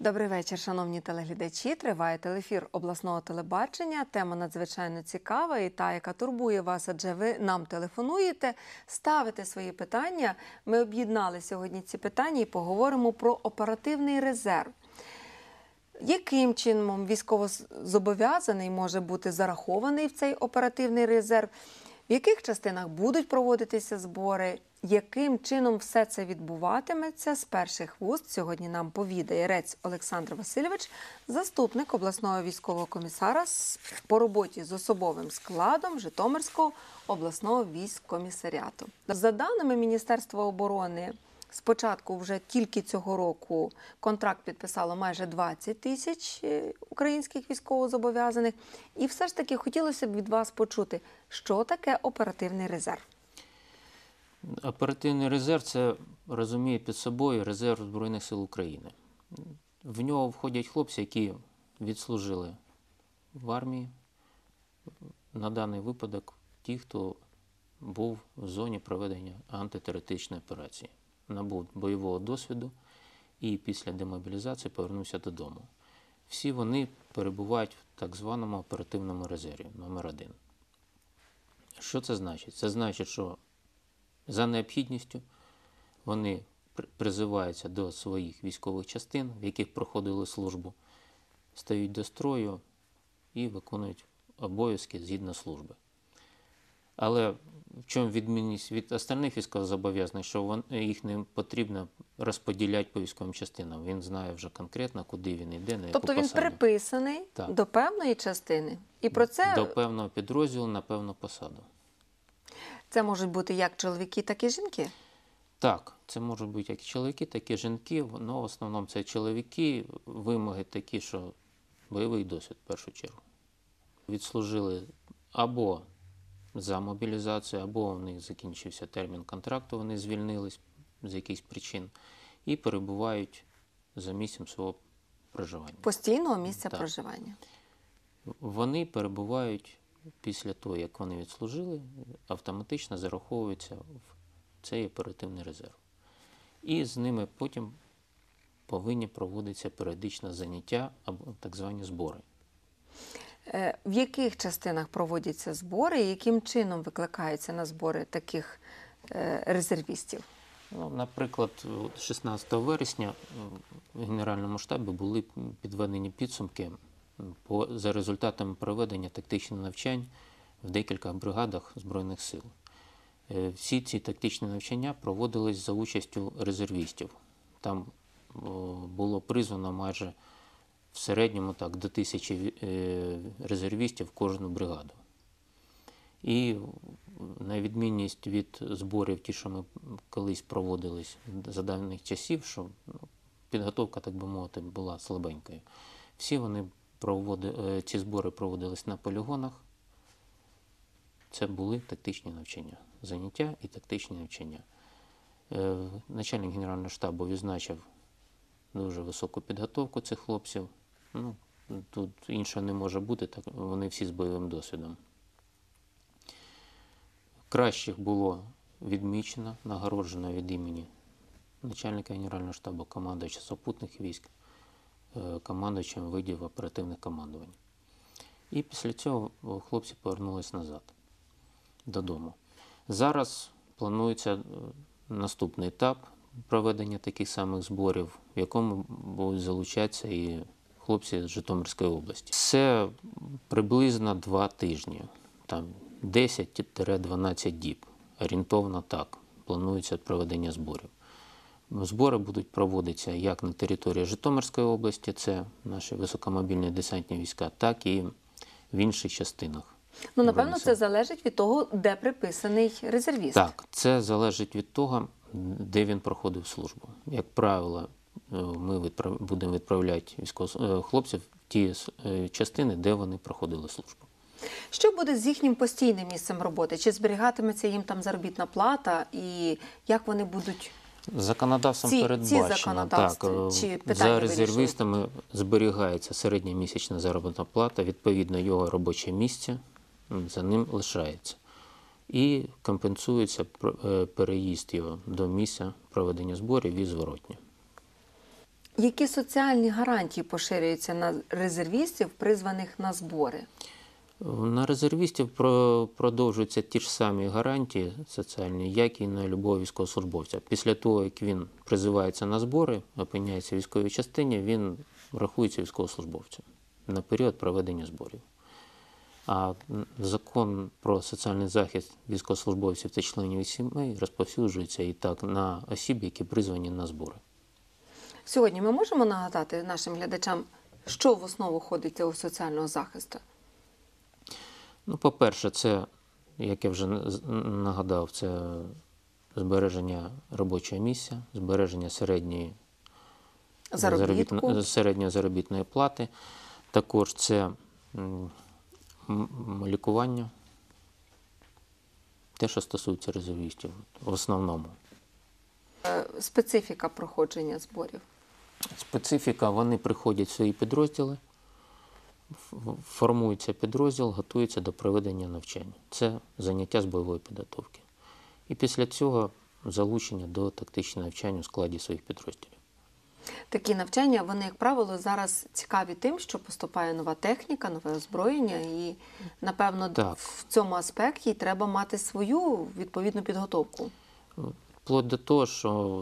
Добрий вечір, шановні телеглядачі. Триває телеефір обласного телебачення. Тема надзвичайно цікава і та, яка турбує вас, адже ви нам телефонуєте, ставите свої питання. Ми об'єднали сьогодні ці питання і поговоримо про оперативний резерв. Яким чином військовозобов'язаний може бути зарахований в цей оперативний резерв? В яких частинах будуть проводитися збори? Яким чином все це відбуватиметься? З перших вуст сьогодні нам повідає Рець Олександр Васильович, заступник обласного військового комісара по роботі з особовим складом Житомирського обласного військкомісаріату. За даними Міністерства оборони, спочатку вже тільки цього року контракт підписало майже 20 тисяч українських військовозобов'язаних. І все ж таки хотілося б від вас почути, що таке оперативний резерв? Оперативний резерв – це, розуміє під собою, резерв Збройних сил України. В нього входять хлопці, які відслужили в армії, на даний випадок ті, хто був в зоні проведення антитерористичної операції, набув бойового досвіду і після демобілізації повернувся додому. Всі вони перебувають в так званому оперативному резерві номер 1. Що це значить? Це значить, що за необхідністю вони призиваються до своїх військових частин, в яких проходили службу, стають до строю і виконують обов'язки згідно служби. Але в чому відмінність від остальних військовозобов'язаних, що їх не потрібно розподіляти по військовим частинам. Він знає вже конкретно, куди він йде, на яку посаду. Тобто він приписаний до певної частини? І про це... До певного підрозділу на певну посаду. Це можуть бути як чоловіки, так і жінки? Так, це можуть бути як чоловіки, так і жінки. Но в основному це чоловіки. Вимоги такі, що бойовий досвід в першу чергу. Відслужили або за мобілізацію, або в них закінчився термін контракту, вони звільнились з якихось причин і перебувають за місцем свого проживання. Постійного місця проживання. Вони перебувають після того, як вони відслужили, автоматично зараховуються в цей оперативний резерв. І з ними потім повинні проводитися періодично заняття або так звані збори. В яких частинах проводяться збори і яким чином викликаються на збори таких резервістів? Наприклад, 16 вересня в Генеральному штабі були підведені підсумки за результатами проведення тактичних навчань в декількох бригадах Збройних сил. Всі ці тактичні навчання проводились за участю резервістів. Там було призвано майже в середньому до 1000 резервістів в кожну бригаду. І на відмінність від зборів, ті, що ми колись проводились за давніх часів, що підготовка, так би мовити, була слабенькою. Всі вони ці збори проводились на полігонах. Це були тактичні навчання, заняття і тактичні навчання. Начальник Генерального штабу відзначив дуже високу підготовку цих хлопців. Тут іншого не може бути, так вони всі з бойовим досвідом. Кращих було відмічено, нагороджено від імені начальника Генерального штабу, командувача супутних військ, командувачем видів оперативних командувань. І після цього хлопці повернулись назад, додому. Зараз планується наступний етап проведення таких самих зборів, в якому будуть залучатися і хлопці з Житомирської області. Це приблизно 2 тижні, там 10-12 діб. Орієнтовно так планується проведення зборів. Збори будуть проводитися як на території Житомирської області, це наші високомобільні десантні війська, так і в інших частинах. Напевно, це залежить від того, де приписаний резервіст. Так, це залежить від того, де він проходив службу. Як правило, ми будемо відправляти хлопців в ті частини, де вони проходили службу. Що буде з їхнім постійним місцем роботи? Чи зберігатиметься їм там заробітна плата? І як вони будуть... Законодавством передбачено. Так, за резервістами зберігається середня місячна заробітна плата, відповідно його робоче місце за ним лишається. І компенсується переїзд його до місця проведення зборів і зворотньо. Які соціальні гарантії поширюються на резервістів, призваних на збори? На резервістів продовжуються ті ж самі гарантії соціальні, як і на любого військовослужбовця. Після того, як він призивається на збори, опиняється в військовій частині, він рахується військовослужбовцем на період проведення зборів. А закон про соціальний захист військовослужбовців та членів їх сімей розповсюджується і так на осіб, які призвані на збори. Сьогодні ми можемо нагадати нашим глядачам, що в основу входить цього соціального захисту? Ну, по-перше, це, як я вже нагадав, це збереження робочого місця, збереження середньої заробітної плати. Також це лікування, те, що стосується резервістів в основному. Специфіка проходження зборів. Специфіка, вони приходять в свої підрозділи, формується підрозділ, готується до проведення навчання. Це заняття з бойової підготовки. І після цього залучення до тактичного навчання у складі своїх підрозділів. Такі навчання, вони, як правило, зараз цікаві тим, що поступає нова техніка, нове озброєння, і, напевно, Так. в цьому аспекті треба мати свою відповідну підготовку. Вплоть до того, що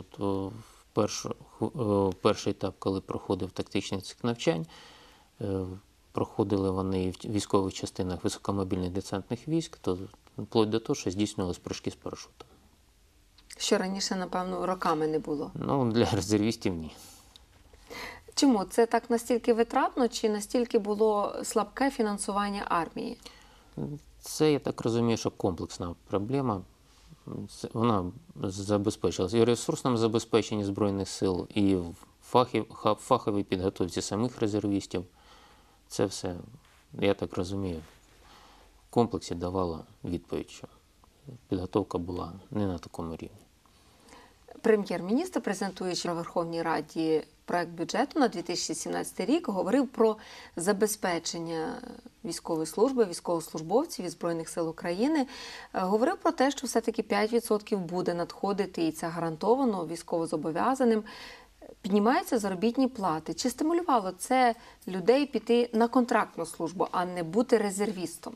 перший етап, коли проходив тактичний цикл навчань, проходили вони і в військових частинах високомобільних десантних військ, то вплоть до того, що здійснювалися прыжки з парашутом. Що раніше, напевно, роками не було. Ну, для резервістів ні. Чому? Це так настільки витратно, чи настільки було слабке фінансування армії? Це, я так розумію, що комплексна проблема. Вона забезпечилася і в ресурсному забезпеченні Збройних сил, і в фаховій підготовці самих резервістів. Це все, я так розумію, в комплексі давало відповідь, що підготовка була не на такому рівні. Прем'єр-міністр, презентуючи на Верховній Раді проект бюджету на 2017 рік, говорив про забезпечення військової служби, військовослужбовців і Збройних сил України. Говорив про те, що все-таки 5% буде надходити, і це гарантовано військовозобов'язаним. Піднімаються заробітні плати. Чи стимулювало це людей піти на контрактну службу, а не бути резервістом?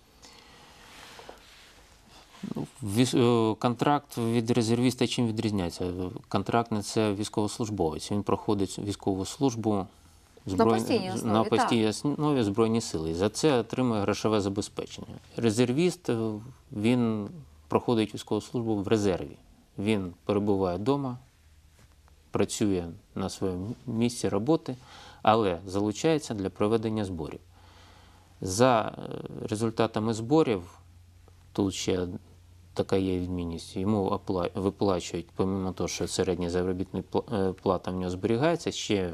Контракт від резервіста чим відрізняється? Контрактний – це військовослужбовець. Він проходить військову службу на постійній основі Збройні сили. За це отримує грошове забезпечення. Резервіст, він проходить військову службу в резерві. Він перебуває вдома, працює на своєму місці роботи, але залучається для проведення зборів. За результатами зборів, тут ще така є відмінність, йому виплачують, помимо того, що середня заробітна плата в нього зберігається, ще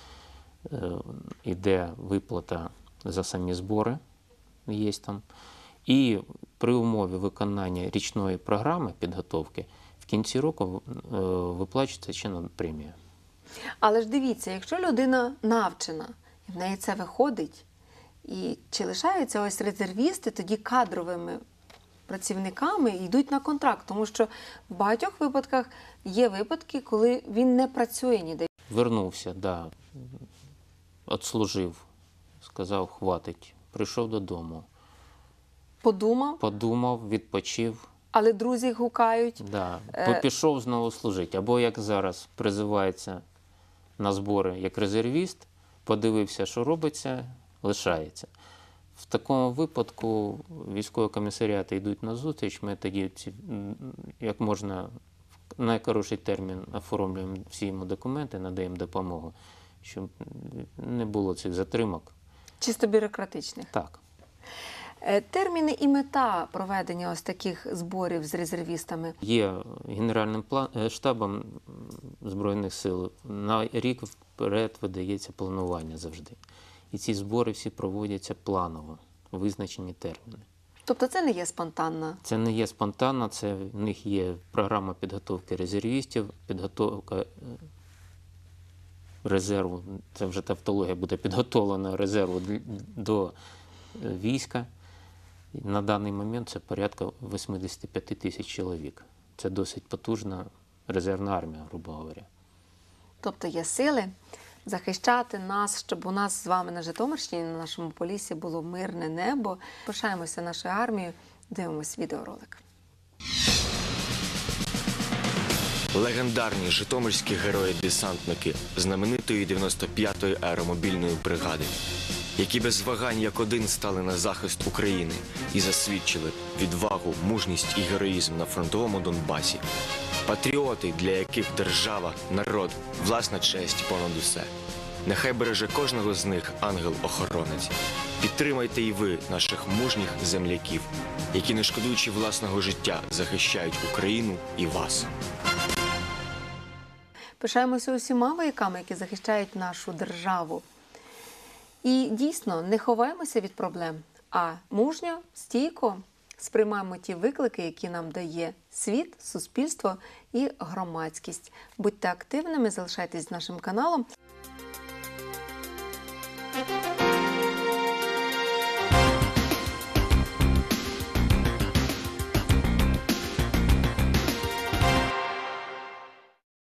йде виплата за самі збори, є там. І при умові виконання річної програми підготовки в кінці року виплачується чинна премія. Але ж дивіться, якщо людина навчена, і в неї це виходить, і чи лишаються ось резервісти тоді кадровими працівниками і йдуть на контракт? Тому що в багатьох випадках є випадки, коли він не працює ніде. Вернувся, да, отслужив, сказав, хватить, прийшов додому. Подумав, відпочив. Але друзі гукають. Да. Пішов знову служити. Або, як зараз, призивається на збори як резервіст, подивився, що робиться, лишається. В такому випадку військові комісаріати йдуть на зустріч, ми тоді, як можна, в найкоротший термін оформлюємо всі йому документи, надаємо допомогу, щоб не було цих затримок. Чисто бюрократичних. Так. Терміни і мета проведення ось таких зборів з резервістами? Є Генеральним штабом Збройних сил. На рік вперед видається планування завжди. І ці збори всі проводяться планово, визначені терміни. Тобто це не є спонтанно? Це не є спонтанно, це в них є програма підготовки резервістів, підготовка резерву, це вже тавтологія буде підготовлена резерву до війська. На даний момент це порядка 85 тисяч чоловік. Це досить потужна резервна армія, грубо говоря. Тобто є сили захищати нас, щоб у нас з вами на Житомирщині, на нашому Поліссі було мирне небо. Пишаємося нашою армією, дивимось відеоролик. Легендарні житомирські герої-десантники знаменитої 95-ї аеромобільної бригади, які без вагань як один стали на захист України і засвідчили відвагу, мужність і героїзм на фронтовому Донбасі. Патріоти, для яких держава, народ, власна честь понад усе. Нехай береже кожного з них ангел-охоронець. Підтримайте і ви наших мужніх земляків, які, не шкодуючи власного життя, захищають Україну і вас. Пишаємося усіма вояками, які захищають нашу державу. І дійсно не ховаємося від проблем, а мужньо, стійко сприймаємо ті виклики, які нам дає світ, суспільство і громадськість. Будьте активними, залишайтесь з нашим каналом.